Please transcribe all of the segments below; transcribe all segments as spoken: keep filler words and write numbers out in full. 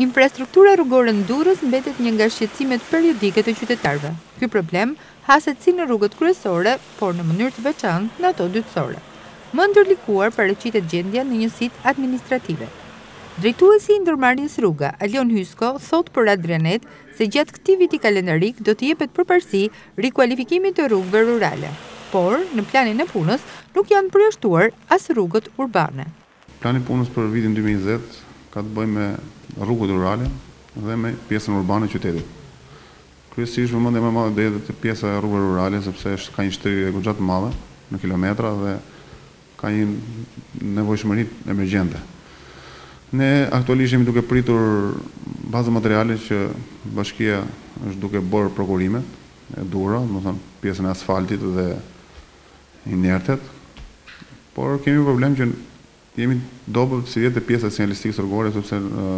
Infrastruktura rrugore në Durrës mbetet një nga shqetësimet periodike të qytetarëve. Ky problem haset si në rrugët kryesore, por në mënyrë të veçantë në ato dytësore. Më ndërlikuar paraqitet gjendja në njësitë administrative. Drejtuesi i ndërmarrjes rruga, Alion Hysko, thot për Adrianet se gjatë këtij viti kalendarik do të jepet përparësi rikualifikimit të rrugëve rurale, por në planin e punës nuk janë përjashtuar as rrugët urbane. Plani i punës për vitin dy mijë e njëzet ka të bëjë me rrugët rurale dhe me pjesën urbane e qytetit. Kryesisht vëmendja më e madhe do jetë te pjesa e rrugëve rurale, sepse është ka një shtrirje goxha të madhe në kilometra dhe ka një nevojshmëri emergjente. Ne aktualisht jemi duke pritur bazë materiale që bashkia është duke bërë prokurimet e dhura, do të thonë pjesën e asfaltit dhe inertet, por kemi problem që jemi dobët si vjetë e pjesa e sinjalistikës rrugore, sepse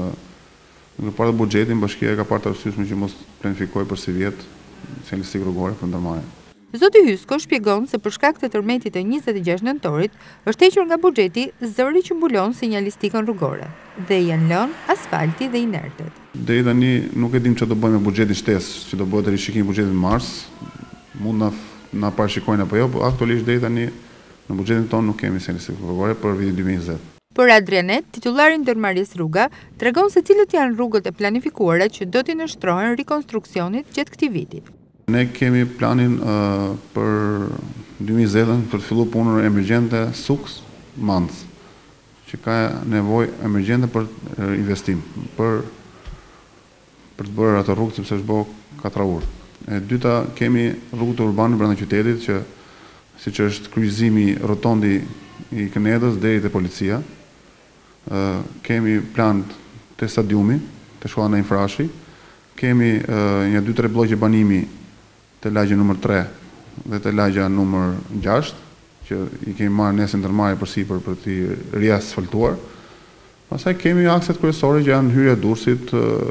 në parë buxhetin bashkia ka parë të arsyeshme që mos planifikoj për si vjetë sinjalistikë rrugore për ndërmarrje. Zoti Hysko shpjegon se për shkak të tërmetit të njëzet e gjashtë nëntorit është hequr nga buxheti zëri që mbulon sinjalistikën rrugore dhe janë lënë asfalti dhe inertet. Deri tani nuk e dim çfarë do bëjmë me buxhetin shtesë, që do bëhet rishikim buxhetit mars, mund na na parashikojnë apo jo, por aktualisht deri tani në buxhetin tonë nuk kemi sinjalistikë rrugore për vitin dy mijë e njëzet. Për Adrianet, titullari i ndërmarrjes rruga, tregon se cilët janë rrugët e planifikuara që do t'i nështrohen rikonstruksionit gjatë këtij viti. Ne kemi planin uh, për dy mijë e njëzet për të filluar punën emergjente Suks Mans, që ka nevojë emergjente për uh, investim, për për të bërë ato rrugë sepse është bërë katraur. E dyta, kemi rrugët urbane brenda qytetit që siç është kryqëzimi rotondi i Kënedës deri te policia. Uh, kemi plan te stadiumi, te shkolla në Infrashi. Kemi uh, një dy tre blloqe banimi te lagja numër tre dhe te lagja numër gjashtë, që i kemi marrë nesër ndërmarrje përsipër për t'i riasfaltuar. Pastaj kemi akset kryesore që janë hyrja e Durrësit,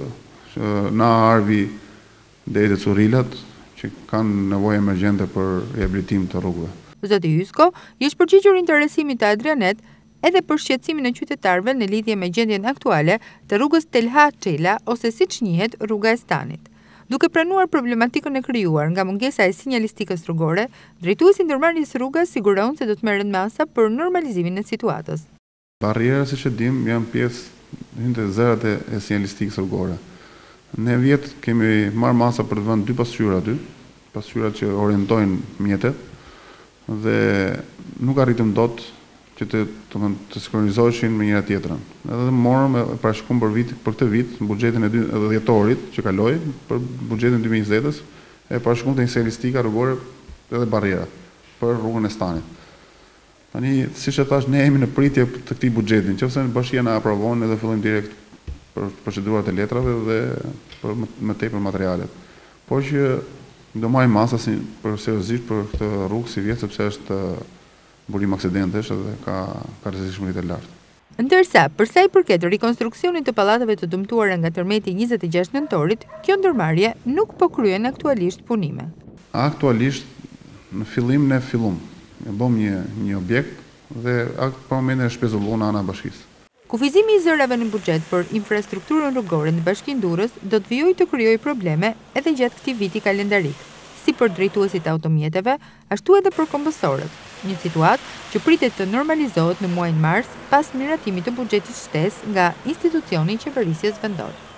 uh, na Arvi deri te Currilat, që kanë nevojë emergjente për riabilitim të rrugëve. Zoti Hysko i është përgjigjur interesimit të Adrianet edhe për shqetësimin e qytetarëve në lidhje me gjendjen aktuale të rrugës Telha Çela ose siç njihet rruga e Stanit. Duke pranuar problematikën e krijuar nga mungesa e sinjalistikës rrugore, drejtuesi i ndërmarrjes rruga siguron se do të merren masa për normalizimin e situatës. Barrierat, siç e dim, janë pjesë hynte zërat e, e sinjalistikës rrugore. Ne vjet kemi marrë masa për të vënë dy pasqyra aty, pasqyrat që orientojnë mjetet, dhe nuk arritëm dot që të të, të sinkronizoheshin me njëra tjetrën. Edhe morëm e parashikuam për vit për këtë vit buxhetin e dhjetorit që kaloi për buxhetin e dy mijë e njëzetës e parashikuam të sinjalistika rrugore edhe barriera për rrugën e Stanit. Tani, siç e thash, ne jemi në pritje të këtij buxheti, nëse bashkia na aprovon edhe fillojmë direkt për procedurat e letrave dhe për më tepër materialet. Por që do marrim masa si, për seriozisht për këtë rrugë si vjet sepse është burim aksidentesh dhe ka ka rrezikshmëri të lartë. Ndërsa, për sa i përket rikonstruksionit të pallateve të dëmtuara nga tërmeti njëzet e gjashtë nëntorit, kjo ndërmarrje nuk po kryen aktualisht punime. Aktualisht në fillim ne fillum, ne bëm një një objekt dhe për momentin e shpezulluar në ana bashkisë. Kufizimi i zërave në buxhet për infrastrukturën rrugore në Bashkinë Durrës do të vijojë të krijojë probleme edhe gjatë këtij viti kalendarik, si për drejtuesit e automjeteve, ashtu edhe për kombësorët, një situatë që pritet të normalizohet në muajin mars pas miratimit të buxhetit shtesë nga institucioni i qeverisjes vendore.